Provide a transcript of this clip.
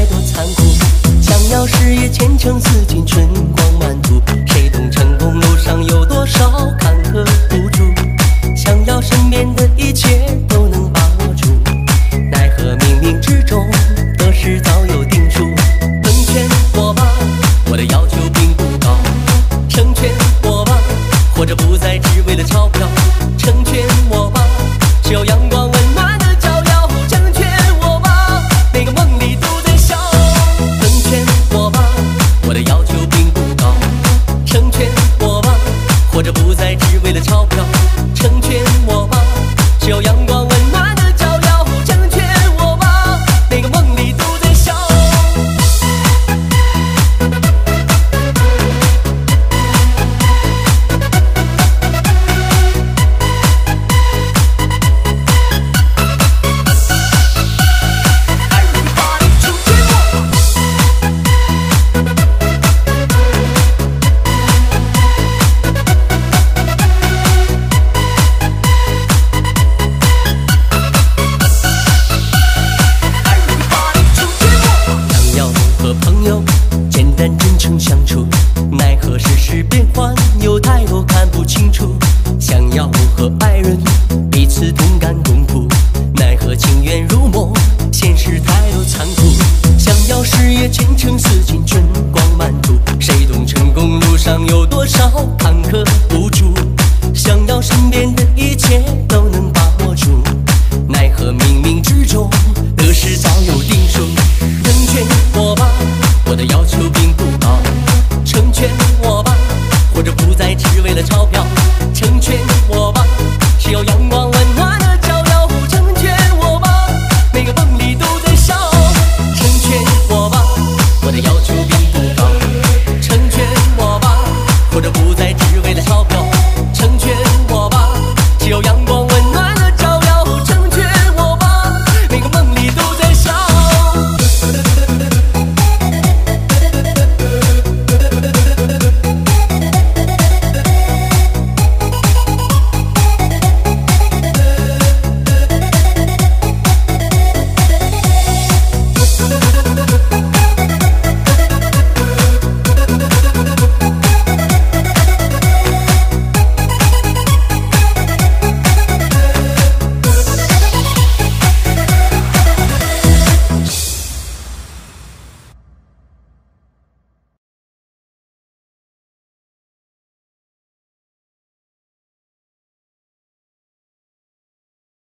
多残酷。想要事业前程似锦，春光满途，谁懂成功路上有多少坎坷无助？想要身边的一切都能把握住，奈何冥冥之中得失早有定数。成全我吧，我的要求并不高。成全我吧，活着不再只为了钞票。成全我吧，只有阳光温暖的照耀。成全我吧，每个梦里都在笑。成全我吧，我的要求并不高。成全我吧，活着不再只为了钞票。成全我吧，只有阳光温暖的照耀。成全我吧，每个梦里都在笑。简单真诚相处，奈何世事变幻，有太多看不清楚。想要和爱人彼此同甘共苦，奈何情缘如梦，现实太多残酷。想要事业前程似锦，春